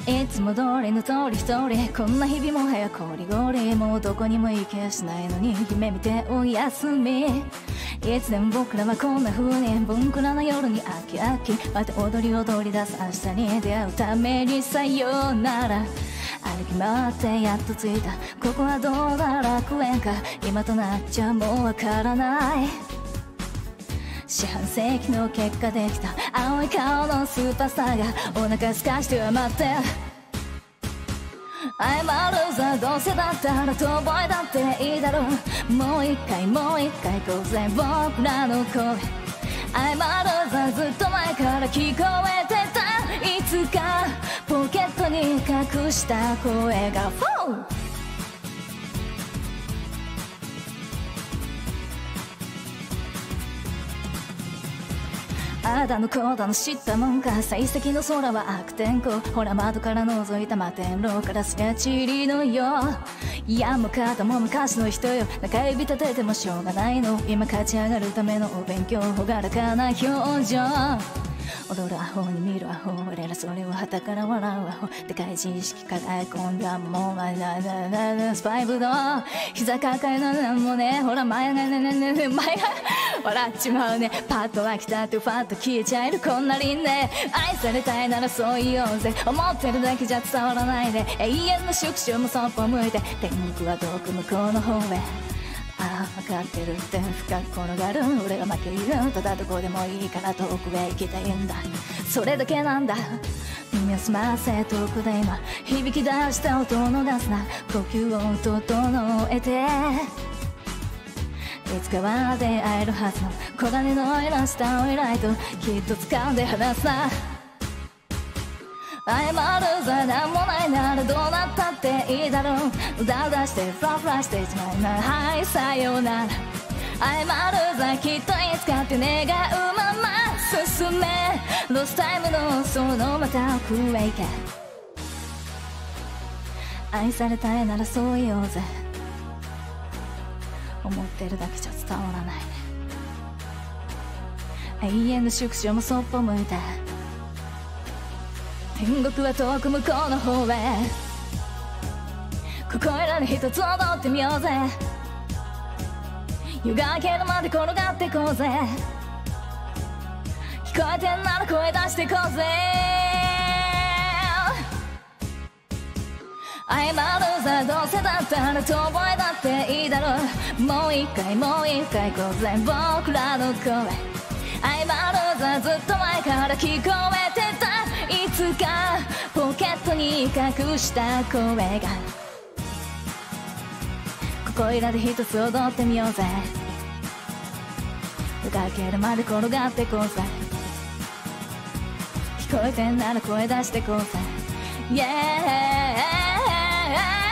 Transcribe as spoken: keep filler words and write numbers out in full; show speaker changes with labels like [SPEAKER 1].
[SPEAKER 1] いつも通りの通り一人、こんな日々も早こりごり、もうどこにも行けしないのに夢見ておやすみ。いつでも僕らはこんな風にボンクラな夜に飽き飽き、また踊り踊り出す明日に出会うためにさようなら。歩き回ってやっと着いた、ここはどうだ楽園か、今となっちゃもうわからない。四半世紀の結果できた青い顔のスーパースターがお腹すかしては待って、謝るさどうせだったら遠吠えだっていいだろう、もう一回もう一回こうぜ僕らの声、謝るさずっと前から聞こえてた、いつかポケットに隠した声がフォー。ああだのこうだの知ったもんか、幸先の空は悪天候、ほら窓から覗いた摩天楼からすりゃ塵のよう、いやもう肩も昔の人よ、中指立ててもしょうがないの、今勝ち上がるためのお勉強、朗らかな表情、踊るアホに見るアホ、俺らそれを旗から笑うアホ、でかい自意識抱え込んだもうないないないないないスパイブド膝抱えななんもね、ほら前がねねねね前が笑っちまうね、パッと飽きたってファッと消えちゃえるこんな輪廻、愛されたいならそう言おうぜ、思ってるだけじゃ伝わらないで、永遠の縮小もそっぽ向いて、天国は遠く向こうの方へ、ああ分かってるって深く転がる俺が負ける、ただどこでもいいから遠くへ行きたいんだ、それだけなんだ。耳を澄ませ遠くで今響き出した音を逃すな、呼吸を整えて、いつかは出会えるはずの黄金の色したオイライト、きっと掴んで離すな。謝るさなんもないならどうなったっていいだろう、うだうだしてフラフラして一枚な、はいさようなら。謝るさきっといつかって願うまま進め、ロスタイムのそのまた奥へ行け、愛されたいならそう言おうぜ、思ってるだけじゃ伝わらないね、永遠の縮小もそっぽ向いて、天国は遠く向こうの方へ、ここいらに一つ踊ってみようぜ、夜が明けるまで転がってこうぜ、聞こえてんなら声出してこうぜ、謝るさどうせだったら遠吠えだっていいだろう、もう一回もう一回こうぜ僕らの声、謝るさずっと前から聞こえてた、いつかポケットに隠した声が、ここいらで一つ踊ってみようぜ、夜が明けるまで転がってこうぜ、聞こえてんなら声出してこうぜ、yeah